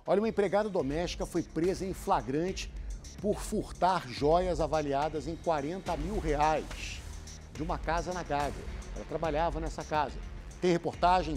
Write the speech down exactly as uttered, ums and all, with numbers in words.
Olha, uma empregada doméstica foi presa em flagrante por furtar joias avaliadas em quarenta mil reais de uma casa na Gávea. Ela trabalhava nessa casa. Tem reportagem